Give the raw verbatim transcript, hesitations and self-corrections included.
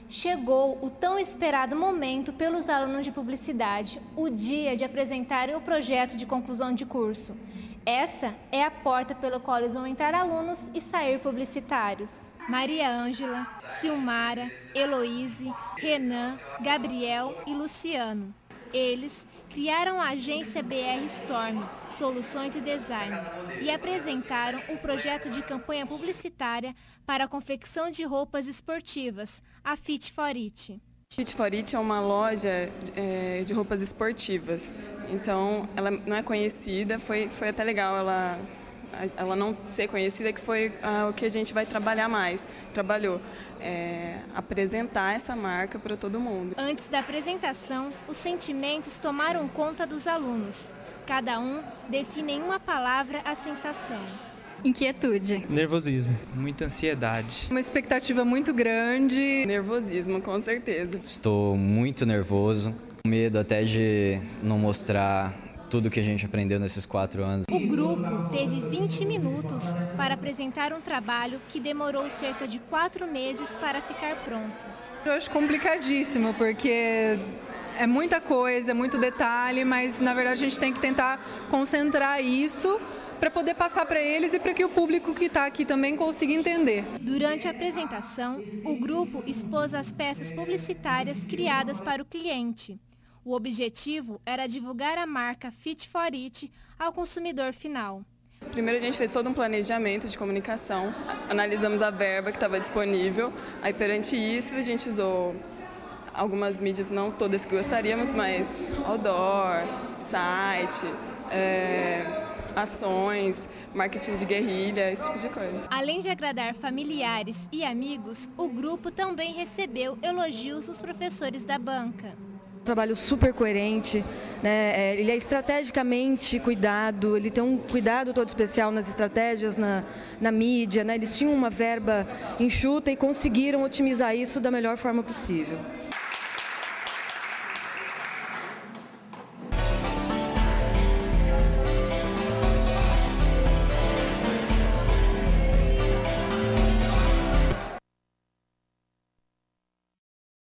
Chegou o tão esperado momento pelos alunos de publicidade, o dia de apresentarem o projeto de conclusão de curso. Essa é a porta pela qual eles vão entrar alunos e sair publicitários. Maria Ângela, Silmara, Heloíse, Renan, Gabriel e Luciano. Eles criaram a agência B R Storm, Soluções e Design, e apresentaram um projeto de campanha publicitária para a confecção de roupas esportivas, a Fit for It. Fit for It é uma loja é, de roupas esportivas, então ela não é conhecida, foi, foi até legal ela, ela não ser conhecida, que foi ah, o que a gente vai trabalhar mais, trabalhou, é, apresentar essa marca para todo mundo. Antes da apresentação, os sentimentos tomaram conta dos alunos. Cada um define em uma palavra a sensação. Inquietude. Nervosismo. Muita ansiedade. Uma expectativa muito grande. Nervosismo, com certeza. Estou muito nervoso. Medo até de não mostrar tudo que a gente aprendeu nesses quatro anos. O grupo teve vinte minutos para apresentar um trabalho que demorou cerca de quatro meses para ficar pronto. Eu acho complicadíssimo, porque é muita coisa, é muito detalhe, mas na verdade a gente tem que tentar concentrar isso para poder passar para eles e para que o público que está aqui também consiga entender. Durante a apresentação, o grupo expôs as peças publicitárias criadas para o cliente. O objetivo era divulgar a marca Fit for It ao consumidor final. Primeiro a gente fez todo um planejamento de comunicação, analisamos a verba que estava disponível, aí perante isso a gente usou algumas mídias, não todas que gostaríamos, mas outdoor, site, é... ações, marketing de guerrilha, esse tipo de coisa. Além de agradar familiares e amigos, o grupo também recebeu elogios dos professores da banca. Um trabalho super coerente, né? Ele é estrategicamente cuidado, ele tem um cuidado todo especial nas estratégias, na, na mídia, né? Eles tinham uma verba enxuta e conseguiram otimizar isso da melhor forma possível.